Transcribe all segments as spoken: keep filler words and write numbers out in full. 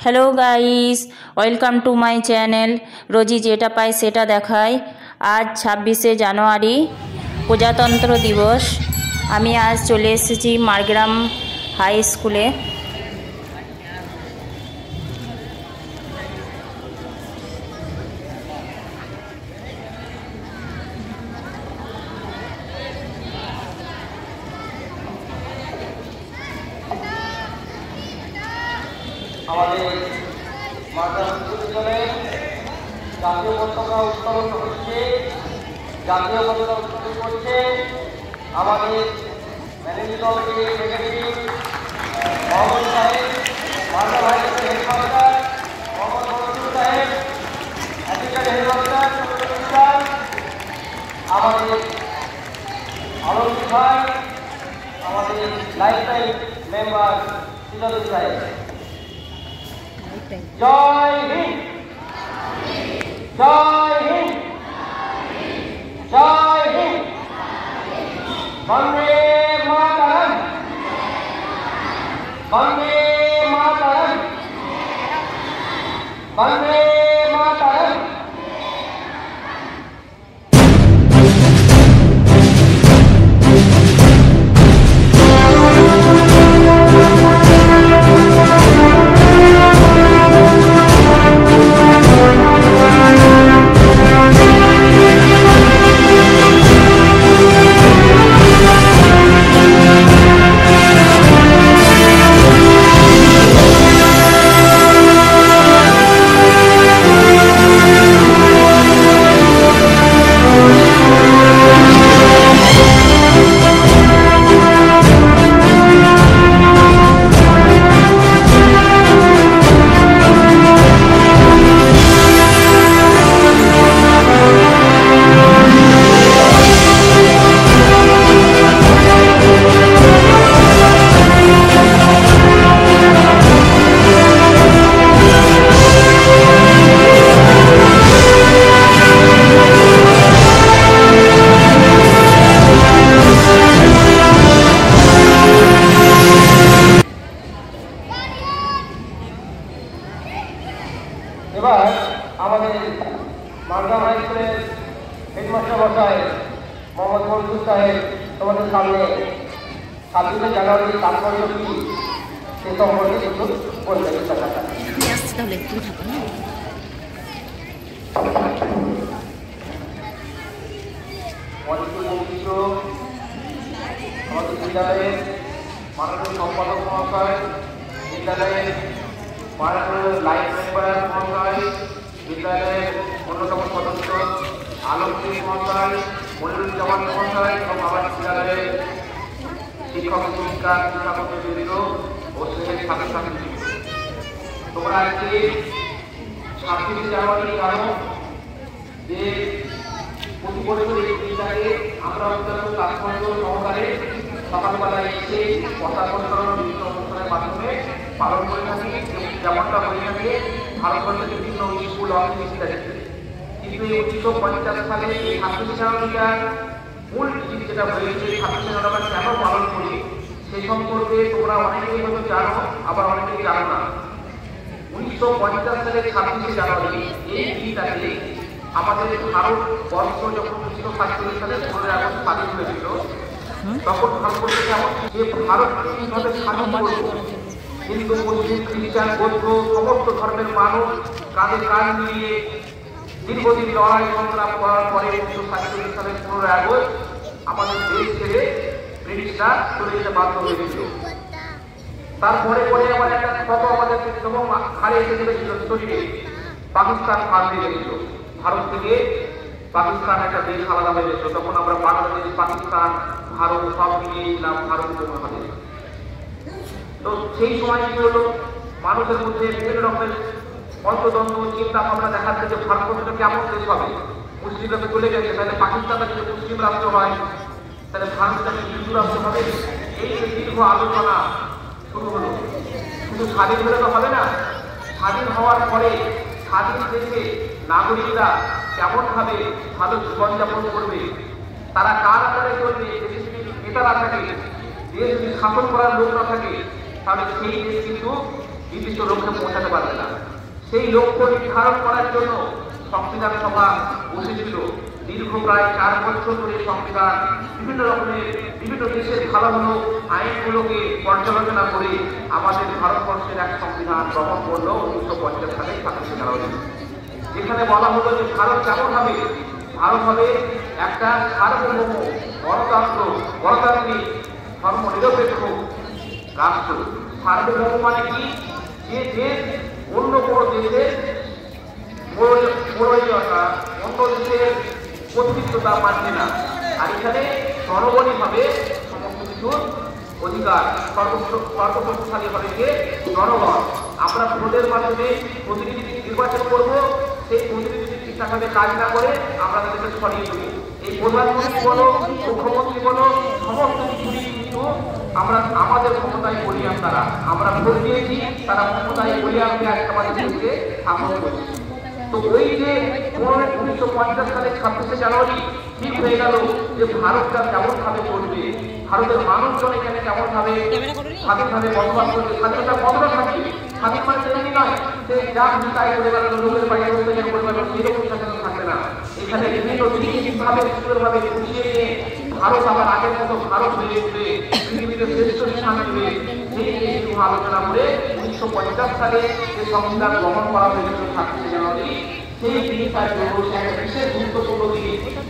Hello guys, welcome to my channel. রোজি যেটা পাই সেটা দেখায়। আজ ছাব্বিশে জানুয়ারি প্রজাতন্ত্র দিবস। আমি আজ চলে এসেছি মারগ্রাম হাই স্কুলে। আমাদের মাদ্রাসা বিশ্ববিদ্যালয়ে জাতীয় পতাকা উত্তোলন হচ্ছে, জাতীয় পতাকা উত্তোলন করছে আমাদের ম্যানেজিং কমিটির সেক্রেটারি মোহাম্মদ সাহেব, মাদ্রাসা হাই স্কুলের headmaster Mohammad Mansur Saheb, assistant headmaster সুন্দর, আমাদের আলমগীর ভাই, আমাদের লাইফ টাইম মেম্বার সিরাজুল সাহেব। জয় হিন্দ, জয় হিন্দ, জয় হিন্দ, বন্দে মাতরম, বন্দে মাতরম, বন্দে মাতরম। এবার আমাদের মারগ্রাম হাই স্কুলের হেডমাস্টার মশাই মোহাম্মদ মনসুর সাহেব তোমাদের সামনে ছাব্বিশে জানুয়ারির তাৎপর্য কি সে সম্পর্কে একটু বলবেন। আমাদের বিদ্যালয়ের মাননীয় সম্পাদক মহাশয়, বিদ্যালয়ের মাননীয় লাইফ মেম্বার মহাশয়, বিদ্যালয়ের অন্যতম সদস্য আলমগীর মহাশয়, মনিরুজ্জামান মহাশয় এবং আমার বিদ্যালয়ের শিক্ষক শিক্ষিকা শিক্ষাকর্মীবৃন্দ ও শ্রেণীর ছাত্রছাত্রী, তোমরা আজকে ছাব্বিশে জানুয়ারি জানো যে প্রতি বছর এই দিনটাকে আমরা অত্যন্ত তাৎপর্য সহকারে সকালবেলায় এসে পতাকা উত্তোলন বিভিন্ন অনুষ্ঠানের মাধ্যমে পালন করে থাকি, যেমনটা হয়ে থাকে ভারতবর্ষের বিভিন্ন স্কুল অফিস ইত্যাদিতে। কিন্তু এই উনিশশো পঞ্চাশ সালে এই ছাব্বিশে জানুয়ারিটার মূল যেটা হয়েছে, ছাব্বিশে জানুয়ারি কেন পালন করি সে সম্পর্কে তোমরা অনেকেই হয়তো জানো, আবার অনেকেই জানো না। উনিশশো পঞ্চাশ সালের ছাব্বিশে জানুয়ারি এই দিনটাকে আমাদের ভারতবর্ষ যখন উনিশশো সাতচল্লিশ সালে পনেরোই আগস্ট স্বাধীন হয়েছিল, তখন ভারতবর্ষ যেমন যে ভারতকে কিভাবে স্বাধীন করবো, হিন্দু মুসলিম খ্রিস্টান বৌদ্ধ সমস্ত ধর্মের মানুষ কাঁধে কাঁধ মিলিয়ে দীর্ঘদিন লড়াই সংগ্রাম করার পরে উনিশশো সাতচল্লিশ সালের পনেরোই আগস্ট আমাদের দেশ ছেড়ে ব্রিটিশরা চলে যেতে বাধ্য হয়েছিল। তারপরে পরে আবার একটা কত আমাদের এবং হারিয়ে এসে চলেছিল শরীরে, পাকিস্তান ভাগ হয়ে গেছিল। ভারত থেকে পাকিস্তান একটা দেশ আলাদা হয়ে গেছিল। তখন আমরা বাংলাদেশ, পাকিস্তান, ভারত সব মিলিয়েছিলাম ভারত উপমহাদেশ। তো সেই সময় কি হলো, মানুষের মধ্যে বিভিন্ন রকমের অন্তদ্বন্দ্ব চিন্তা ভাবনা দেখাচ্ছে যে ভারতবর্ষ কেমন দেশ হবে, মুসলিমরা তো চলে গেছে, তাহলে পাকিস্তানটা যদি মুসলিম রাষ্ট্র হয় তাহলে ভারতটা হিন্দু রাষ্ট্র হবে। এই যে দীর্ঘ আলোচনা শুরু হলো। শুধু স্বাধীন হলে তো হবে না, স্বাধীন হওয়ার পরে স্বাধীন দেশে নাগরিকরা কেমনভাবে ভালো জীবনযাপন করবে, তারা কার আকারে চলবে, দেশে যদি নেতা না থাকে, দেশ যদি শাসন করার লোক না থাকে, তাহলে সেই দেশ কিন্তু নির্দিষ্ট লক্ষ্যে পৌঁছাতে পারবে না। সেই লক্ষ্য নির্ধারণ করার জন্য সংবিধান সভা বসেছিল। দীর্ঘ প্রায় চার বছর ধরে সংবিধান বিভিন্ন রকমের বিভিন্ন দেশের ভালো ভালো আইনগুলোকে পর্যালোচনা করে আমাদের ভারতবর্ষের এক সংবিধান গ্রহণ করলো উনিশশো পঞ্চাশ সালে ছাব্বিশে জানুয়ারি, যেখানে বলা হলো যে ভারত কেমন হবে, ভারত হবে একটা সার্বভৌম গণতন্ত্র গণতান্ত্রিক ধর্মনিরপেক্ষ রাষ্ট্র। সার্বভৌম মানে কি? যে দেশ অন্য কোনো দেশের প্রয়োজনীয়তা অন্য দেশের প্রতিনিধিত্বতা মানবে না। আর এখানে জনগণই সমস্ত কিছুর অধিকার, সর্বশক্তিশালী হবে কে? জনগণ। আমরা ভোটের মাধ্যমে প্রতিনিধি নির্বাচন করব, সেই প্রতিনিধি ঠিকঠাকভাবে কাজ না করে আমরা তাদেরকে সরিয়ে দেবো। এই প্রধানমন্ত্রী বলো, মুখ্যমন্ত্রী বলো, সমস্ত কিছুই কিন্তু আমরা আমাদের ক্ষমতায় বলিয়ান তারা, আমরা ভোট দিয়েছি, তারা ক্ষমতায় বলিয়ানকে আজকে আমাদের দেশকে শাসন করছে। তো ওই যে উনিশশো পঞ্চাশ সালে ছাব্বিশে জানুয়ারি ঠিক হয়ে গেল যে ভারতটা কেমন ভাবে করবে, ভারতের মানুষজন এখানে কেমন ভাবে স্বাধীনভাবে বসবাস করবে, স্বাধীনতা কতটা থাকবে। স্বাধীন মানে তেমনি নয় যে যা তাই করে গেল, লোকের বাড়ি অত্যাচার করে গেল, সেরকম স্বাধীনতা থাকবে না। এখানে বিভিন্ন ভাবে সুন্দরভাবে গুছিয়ে নিয়ে ভারত আবার আগের মতো ভারত হয়ে উঠবে, পৃথিবীতে শ্রেষ্ঠ স্থান নেবে, সেই নিয়ে আলোচনা করে উনিশশো পঞ্চাশ সালে যে সংবিধান গ্রহণ করা হয়েছিল ছাব্বিশে জানুয়ারি, সেই দিনটার জন্য একটা বিশেষ গুরুত্বপূর্ণ দিন।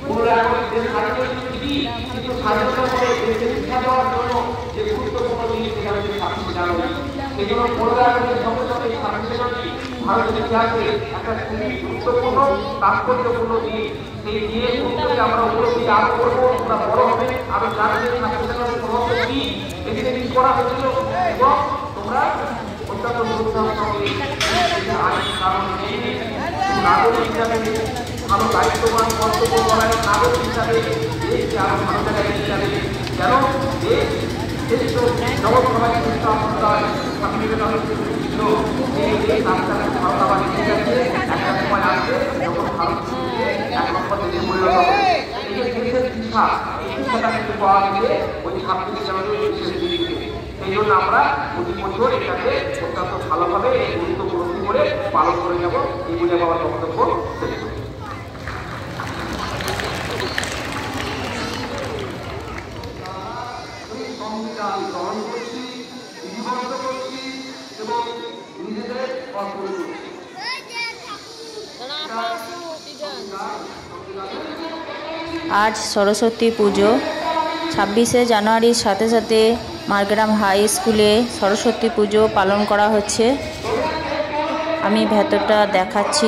কিন্তু স্বাধীনতা করে দেশকে শিক্ষা দেওয়ার জন্য যে গুরুত্বপূর্ণ দিন সেটা হচ্ছে ছাব্বিশে জানুয়ারি। সেই জন্য পনেরো আগস্টের সঙ্গে সঙ্গে ছাব্বিশে জানুয়ারি ভারতের ইতিহাসে একটা খুবই গুরুত্বপূর্ণ তাৎপর্যপূর্ণ দিন। সেই দিয়ে উত্তরে আমরা উপলব্ধি আরো করবো, আমরা বড় হবে, আরো জানবে ছাব্বিশে জানুয়ারি প্রভাব কি এখানে কি করা হয়েছিল এবং তোমরা অত্যন্ত গুরুত্বের সঙ্গে কারণ নাগরিক হিসাবে ভালো দায়িত্ববান কর্তব্য করার নাগরিক হিসাবে দেশকে আরো ভালো জায়গায় নিয়ে যাবে। যেন দেশ শ্রেষ্ঠ জগৎসভায় শ্রেষ্ঠ আমন্ত্রণ স্বামী বিবেকানন্দ ছিল এই দেশ রাস্তায় ভারত আবার এগিয়ে যাচ্ছে। একটা সময় আসবে যখন ভারত এক নম্বর দেশে পরিণত হবে। এই যে দেশের শিক্ষা, এই শিক্ষাটা কিন্তু পাওয়া গেছে ওই ছাব্বিশে জানুয়ারি বিশেষ দিন থেকে। সেই জন্য আমরা প্রতি বছর এটাকে অত্যন্ত ভালোভাবে গুরুত্ব উপলব্ধি করে পালন করে যাব। এই বলে আমার বক্তব্য শেষ করি। সংবিধান গ্রহণ করছি, বিধিবদ্ধ করছি এবং নিজেদের অর্পণ করছি। আজ সরস্বতী পুজো। ছাব্বিশে জানুয়ারির সাথে সাথে মারগ্রাম হাই স্কুলে সরস্বতী পুজো পালন করা হচ্ছে। আমি ভেতরটা দেখাচ্ছি।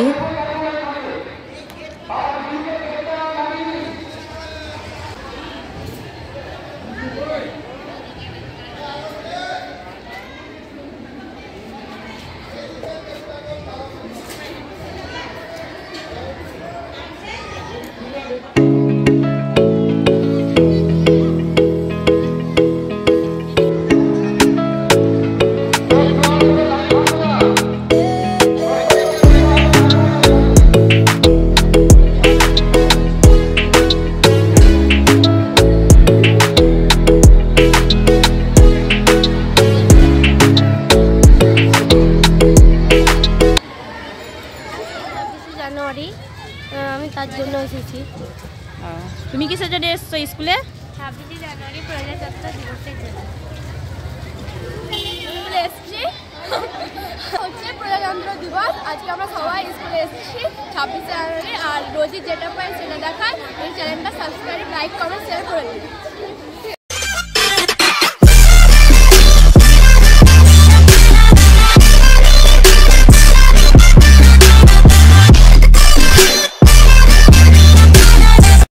আমি তার জন্য এসেছি। তুমি কিসের জন্য এসছো স্কুলে? ছাব্বিশে জানুয়ারি প্রজাতন্ত্র দিবসের জন্য স্কুলে এসেছি। হচ্ছে প্রজাতন্ত্র দিবস, আজকে আমরা সবাই স্কুলে এসেছি ছাব্বিশে জানুয়ারি। আর রোজই যেটা পাই সেটা দেখায়। এই চ্যানেলটা সাবস্ক্রাইব, লাইক, কমেন্ট, শেয়ার করে দিন।